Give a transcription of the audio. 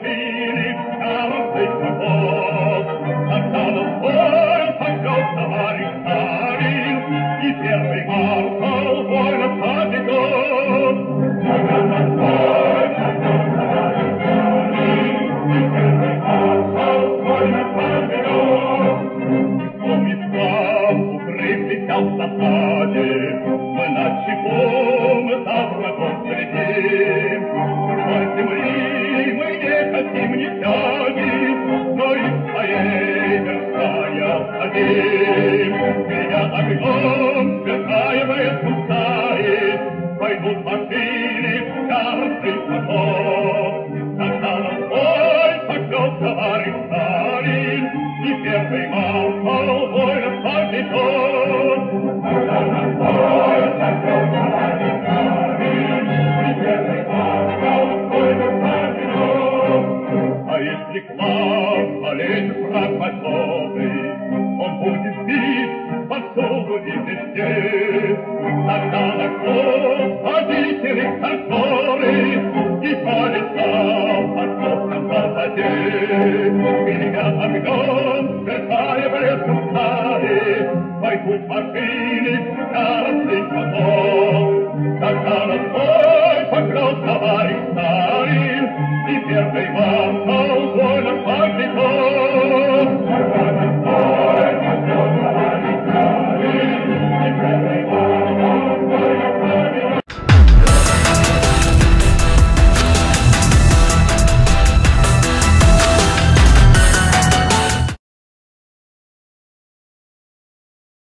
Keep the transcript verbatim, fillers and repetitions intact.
машины каждый каток. Сначала бой пошел товарищ Сталин, и первый маршал война победит. Сначала бой пошел товарищ Сталин, и первый маршал война победит. Помнит сам, укрыт летел в засаде, мы на чеку, мы за врагом следим. Чужой земли мы не хотим ни тяги, но из своей вершая садим. Меня огнем сверкаемые пустаи, пойдут машины в каждый поток. Сначала в бой пошел товарищ Сталин, и первый маршал война победит. Сначала в бой пошел товарищ Сталин, и первый маршал война победит. А если к вам полезет враг подводный, он будет бит повсюду и везде. Тогда на круг водители конторы и по лицам отцовском западе. Меня огнем сверкая блеском стали, пойдут машины в